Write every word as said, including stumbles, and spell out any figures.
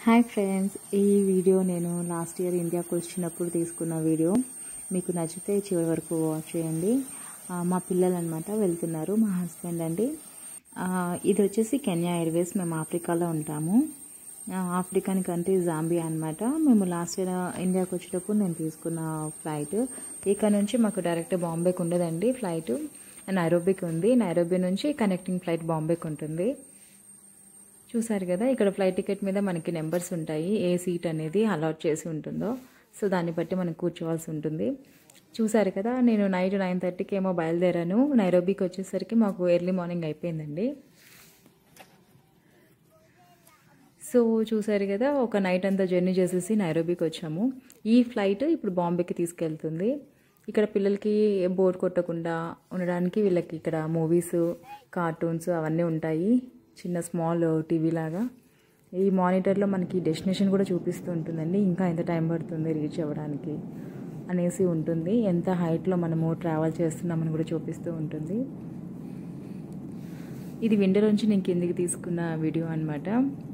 Hi friends, ఈ video నేను last year ఇండియాకి వచ్చినప్పుడు తీసుకున్న వీడియో. మీకు నచ్చితే చివరి వరకు వాచ్ చేయండి. మా పిల్లలు అనమాట వెళ్తున్నారు, మా హస్బెండ్ అండి. ఇది వచ్చేసి కెన్యా ఎయిర్వేస్. మేము ఆఫ్రికాలో ఉంటాము. ఆఫ్రికన్ కంట్రీ జాంబియా అనమాట. మేము లాస్ట్ ఇయర్ ఇండియాకి వచ్చేటప్పుడు నేను తీసుకున్న ఫ్లైట్. ఇక్కడ నుంచి మాకు డైరెక్ట్ బాంబేకి ఉండదండి ఫ్లైట్, నైరోబీకి ఉంది. నైరోబీ నుంచి కనెక్టింగ్ ఫ్లైట్ బాంబేకి ఉంటుంది. చూసారు కదా, ఇక్కడ ఫ్లైట్ టికెట్ మీద మనకి నెంబర్స్ ఉంటాయి, ఏ సీట్ అనేది అలాట్ చేసి ఉంటుందో. సో దాన్ని బట్టి మనం కూర్చోవాల్సి ఉంటుంది. చూసారు కదా, నేను నైట్ నైన్ థర్టీకి ఏమో బయలుదేరాను. నైరోబీకి వచ్చేసరికి మాకు ఎర్లీ మార్నింగ్ అయిపోయిందండి. సో చూసారు కదా, ఒక నైట్ అంతా జర్నీ చేసేసి నైరోబీకి వచ్చాము. ఈ ఫ్లైట్ ఇప్పుడు బాంబేకి తీసుకెళ్తుంది. ఇక్కడ పిల్లలకి బోర్ కొట్టకుండా ఉండడానికి వీళ్ళకి ఇక్కడ మూవీస్, కార్టూన్స్ అవన్నీ ఉంటాయి. చిన్న స్మాల్ టీవీ లాగా. ఈ మానిటర్లో మనకి డెస్టినేషన్ కూడా చూపిస్తూ ఉంటుందండి, ఇంకా ఎంత టైం పడుతుంది రీచ్ అవ్వడానికి అనేసి ఉంటుంది. ఎంత హైట్లో మనము ట్రావెల్ చేస్తున్నామని కూడా చూపిస్తూ ఉంటుంది. ఇది విండో నుంచి నేను కిందికి తీసుకున్న వీడియో అనమాట.